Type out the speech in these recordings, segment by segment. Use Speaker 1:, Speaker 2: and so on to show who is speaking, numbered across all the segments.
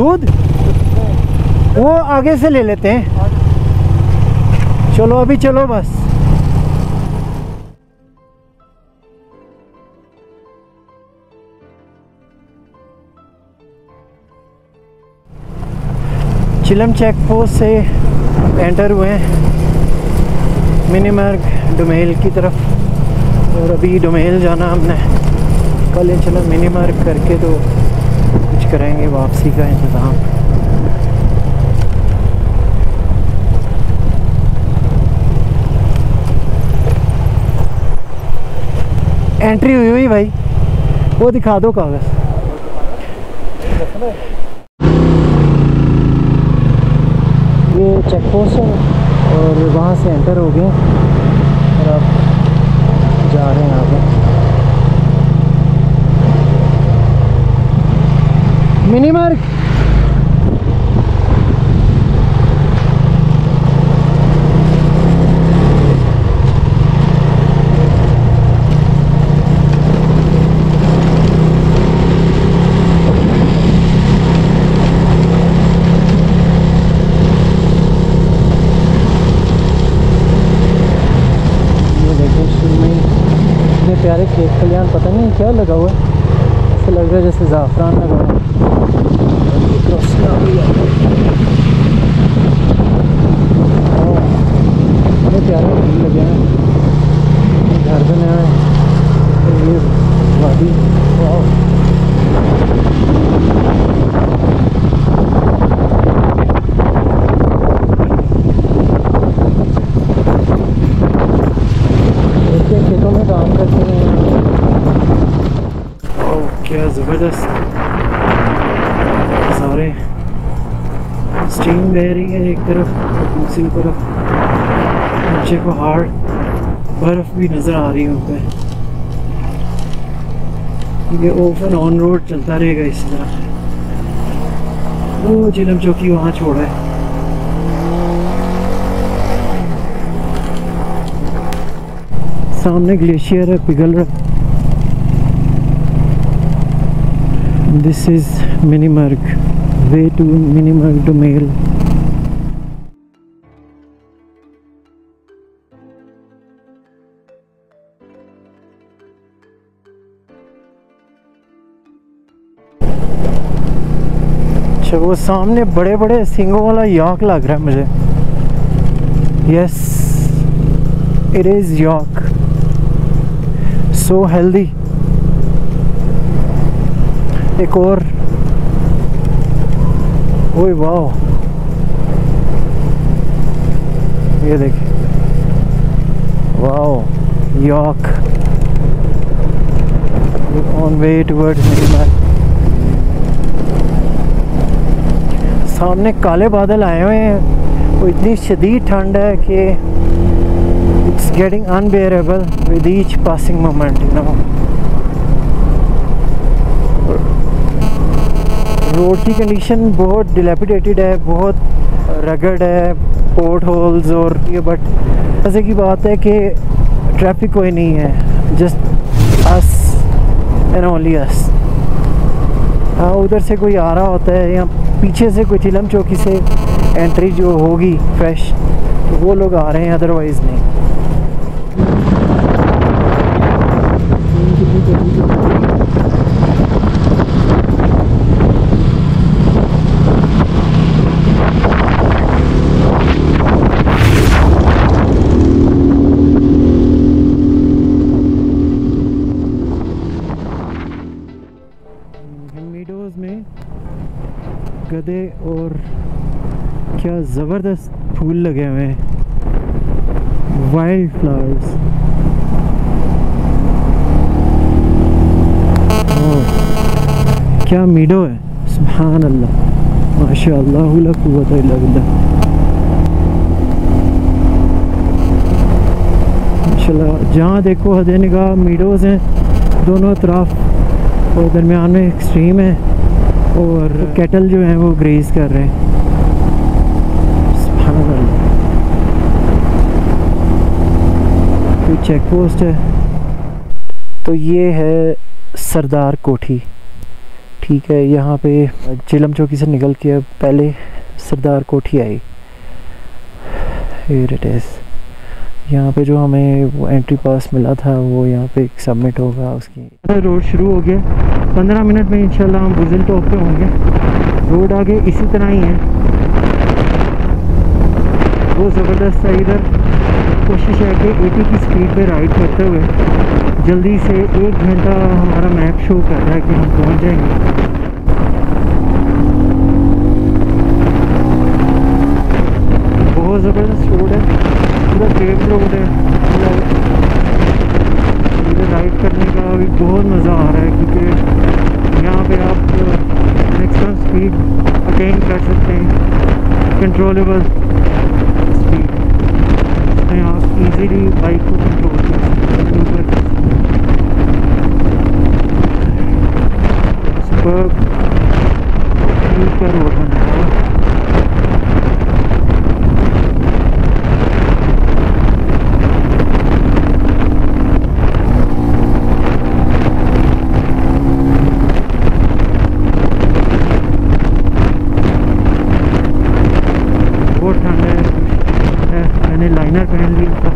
Speaker 1: दूध वो आगे से ले लेते हैं। चलो अभी चलो बस। चिलम चेक पोस्ट से एंटर हुए हैं मिनीमार्ग डोमेल की तरफ, और अभी डोमेल जाना हमने। कल इंशाल्लाह मिनीमार्ग करके तो कुछ करेंगे वापसी का इंतज़ाम। एंट्री हुई हुई भाई, वो दिखा दो कागज़। ये चेक पोस्ट है और वहाँ से एंटर हो गए और अब जा रहे हैं आगे। मिनीमार्ग प्यारे खेत खलियान, पता नहीं क्या लगा हुआ है, ऐसा लग रहा है जैसे ज़ाफ़रान लगा हुआ है। बड़े प्यारे फूल लगे हैं, घर बने हुए हैं, ये वादी। खेतों में काम करते हैं। क्या ज़बरदस्त, सारे स्टीम बह रही है एक तरफ, दूसरी तरफ नीचे को हार्ड बर्फ़ भी नज़र आ रही है ऊपर। ये ऑफ एंड ऑन रोड चलता रहेगा इस तरह। वो चिलम चौकी वहाँ छोड़ा है। सामने ग्लेशियर है, पिघल रहा। This is Minimarg, way to Minimarg Domel. अच्छा, वो सामने बड़े बड़े सिंगों वाला यॉक लग रहा है मुझे। Yes, it is yak, so healthy. एक और, ओए वाओ, ये देखिए, wow, yak on way towards Minimarg. सामने काले बादल आए हुए हैं, वो इतनी शदीद ठंड है कि it's getting unbearable with each passing moment, you know. Road की कंडीशन बहुत डिलेपिडेटेड है, बहुत रगड़ है, पोर्ट होल्स और ये, बट ऐसे की बात है कि ट्रैफिक कोई नहीं है, just us and only us. हाँ, उधर से कोई आ रहा होता है या पीछे से कोई चिलम चौकी से एंट्री जो होगी फ्रेश, तो वो लोग आ रहे हैं, अदरवाइज़ नहीं। में गधे और क्या ज़बरदस्त फूल लगे हुए हैं, वाइल्ड फ्लावर्स। क्या मीडो है, सुभान अल्लाह, माशाअल्लाह ला कुव्वता इल्ला बिल्लाह। माशाअल्लाह, जहाँ देखो हदे निगाह मीडोज़ हैं दोनों तरफ, और दरमियान में एक स्ट्रीम है और कैटल जो हैं वो ग्रेज कर रहे हैं। सुभान अल्लाह। कोई चेक पोस्ट है, तो ये है सरदार कोठी, ठीक है, यहाँ पे चिलम चौकी से निकल के अब पहले सरदार कोठी आई। Here it is. यहाँ पे जो हमें वो एंट्री पास मिला था वो यहाँ पे सबमिट होगा उसकी। रोड शुरू हो गया, 15 मिनट में इंशाल्लाह हम बुज़िल टॉप पे होंगे। रोड आगे इसी तरह ही है, वो ज़बरदस्त है। इधर कोशिश है कि 80 की स्पीड पे राइड करते हुए जल्दी से 1 घंटा हमारा मैप शो कर रहा है कि हम पहुँच जाएंगे। बहुत ज़बरदस्त रोड है, पूरा पेव्ड रोड है। इधर राइड करने का भी बहुत मज़ा आ रहा है क्योंकि यहाँ पे आप मैक्सिमम स्पीड अटेन कर सकते हैं, कंट्रोलेबल स्पीड, जिसमें आप इजीली बाइक को कंट्रोल कर सकते हैं। सुपर का रोड बना है। बहुत ठंड है, मैंने लाइनर पहन लिया था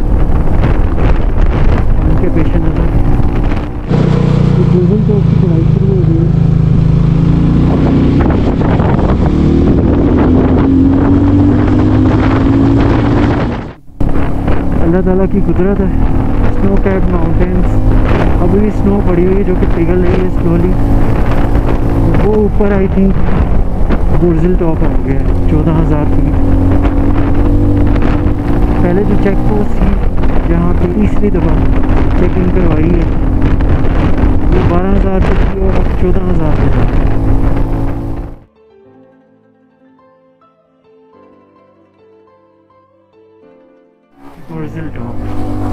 Speaker 1: उनके पेश नज़र। बुज़िल टॉप की चढ़ाई शुरू हो गई है। अल्लाह ताला की कुदरत है, स्नो कैप माउंटेन्स। अभी भी स्नो पड़ी हुई है जो कि पिघल रही है स्लोली। वो ऊपर आई थिंक बुज़िल टॉप आ गया है, 14,000 फीट। पहले जो चेक पोस्ट थी जहाँ पे तीसरी दफ़ा चेकिंग करवाई है वो 12,000 पे थी और अब 14,000 पे है। बुज़िल टॉप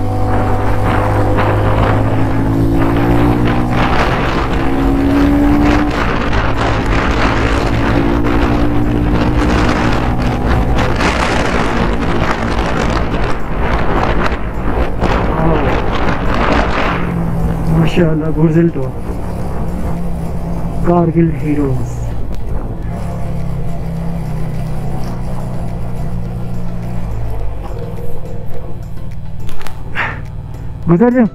Speaker 1: माशाअल्लाह। Burzil top, Kargil heroes. गुजर जाओ।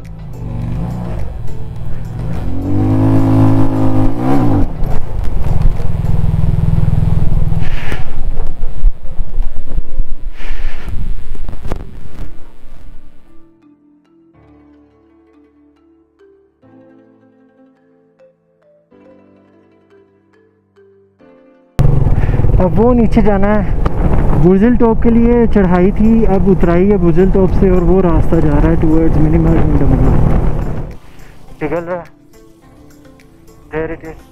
Speaker 1: अब वो नीचे जाना है। बुज़िल टॉप के लिए चढ़ाई थी, अब उतराई है बुज़िल टॉप से और वो रास्ता जा रहा है टूवर्ड्स मिनिमल इंडमन। पिघल रहा है, देयर इट इज।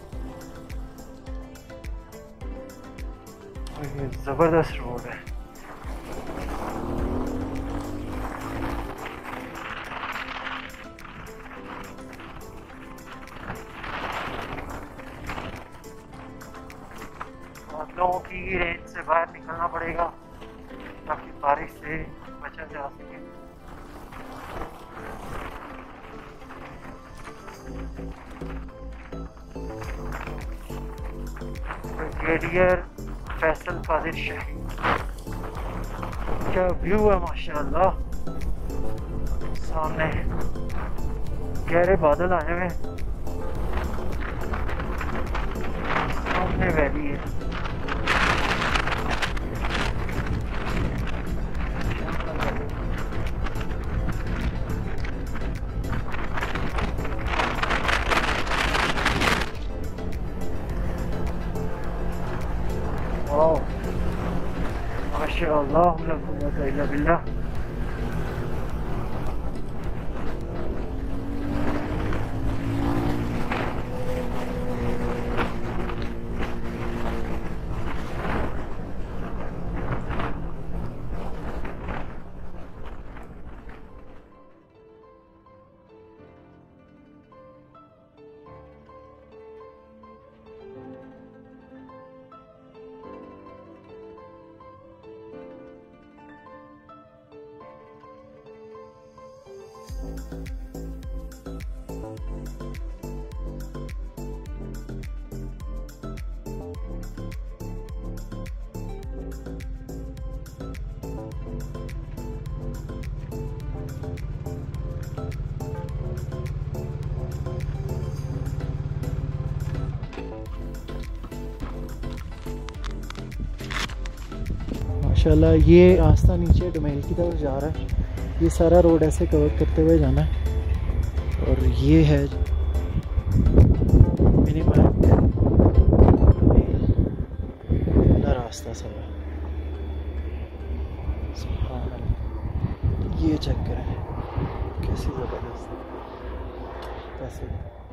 Speaker 1: ये ज़बरदस्त रोड है। लोगों की रेंज से बाहर निकलना पड़ेगा ताकि बारिश से बचा जा सके। ब्रिगेडियर फैसल कादिर शाही, क्या व्यू है माशाअल्लाह। सामने गहरे बादल आए हुए, सामने वैली है। माशाअल्लाह, ला कुव्वता इल्ला बिल्लाह। माशाल्लाह ये रास्ता नीचे डोमेल की तरफ जा रहा है। ये सारा रोड ऐसे कवर करते हुए जाना है और ये है मिनीमार्ट रास्ता सारा। ये चेक करें कैसी ज़बरदस्त कैसे।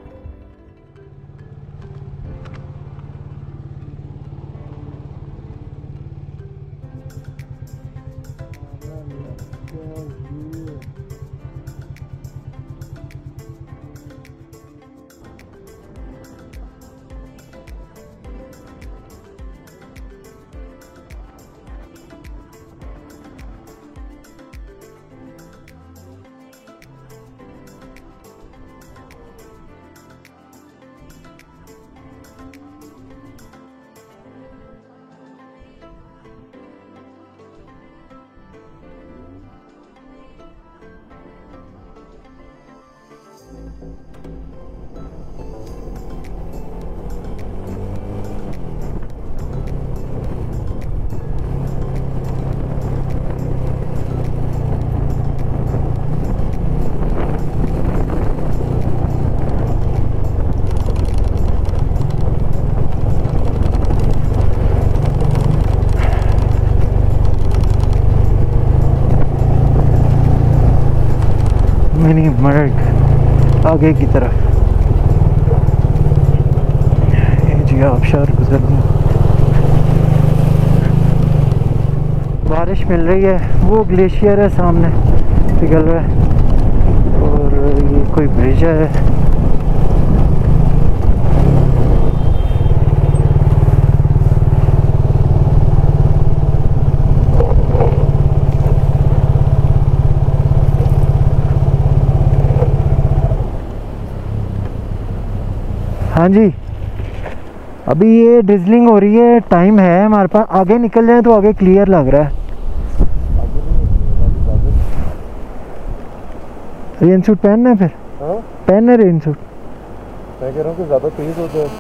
Speaker 1: मिनीमार्ट आगे की तरफ जी आबशार गुजर रही। बारिश मिल रही है, वो ग्लेशियर है सामने पिघल रहा है और ये कोई ब्रिज है। हाँ जी, अभी ये ड्रिजलिंग हो रही है, टाइम है हमारे पास। आगे निकल जाए तो आगे क्लियर लग रहा है। रेन सूट पहनना है फिर? हाँ? पहनना है रेन सूट। मैं कह रहा हूँ कि ज़्यादा तेज होता है।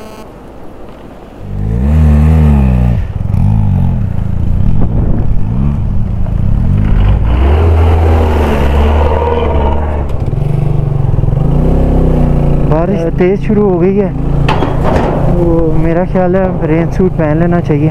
Speaker 1: बारिश तेज़ शुरू हो गई है तो मेरा ख्याल है रेन सूट पहन लेना चाहिए।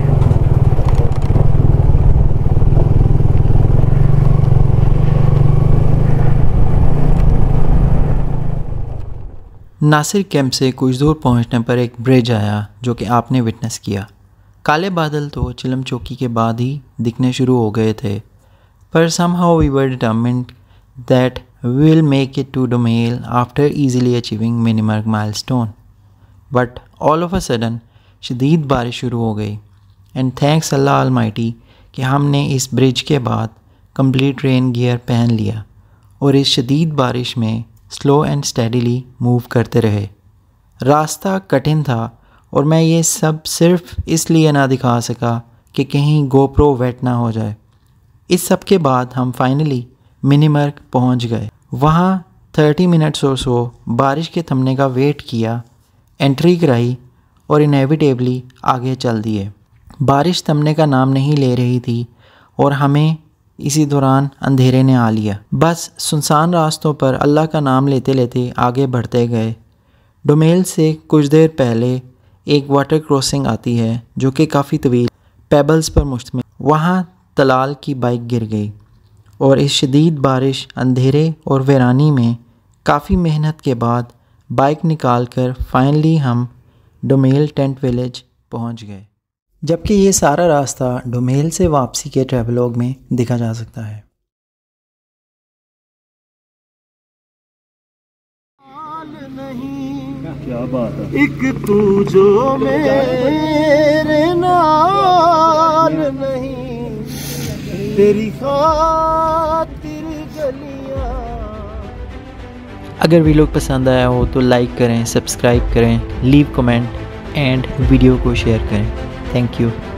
Speaker 2: नासिर कैंप से कुछ दूर पहुंचने पर एक ब्रिज आया जो कि आपने विटनेस किया। काले बादल तो चिलम चौकी के बाद ही दिखने शुरू हो गए थे, पर somehow we were determined that we will make it to Dumail after easily achieving Minimark milestone. But all of a sudden शदीद बारिश शुरू हो गई एंड थैंक्स अल्लाह अलमाइटी कि हमने इस ब्रिज के बाद कंप्लीट रेन गियर पहन लिया और इस शदीद बारिश में स्लो एंड स्टेडीली मूव करते रहे। रास्ता कठिन था और मैं ये सब सिर्फ इसलिए ना दिखा सका कि कहीं गोप्रो वेट ना हो जाए। इस सब के बाद हम फाइनली मिनीमार्क पहुंच गए। वहाँ 30 मिनट्स और सो बारिश के थमने का वेट किया, एंट्री कराई और इनेविटेबली आगे चल दिए। बारिश थमने का नाम नहीं ले रही थी और हमें इसी दौरान अंधेरे ने आ लिया। बस सुनसान रास्तों पर अल्लाह का नाम लेते लेते आगे बढ़ते गए। डोमेल से कुछ देर पहले एक वाटर क्रॉसिंग आती है जो कि काफ़ी तवील पेबल्स पर मुश्तमिल। वहाँ तलाल की बाइक गिर गई और इस शदीद बारिश, अंधेरे और वीरानी में काफ़ी मेहनत के बाद बाइक निकालकर फाइनली हम डोमेल टेंट विलेज पहुँच गए। जबकि ये सारा रास्ता डोमेल से वापसी के ट्रैवलॉग में देखा जा सकता है।
Speaker 1: क्या बात है।
Speaker 3: एक तू जो मेरे नाल नहीं, तेरी खातिर गलियां।
Speaker 2: अगर वीडियो पसंद आया हो तो लाइक करें, सब्सक्राइब करें, लीव कमेंट एंड वीडियो को शेयर करें। Thank you.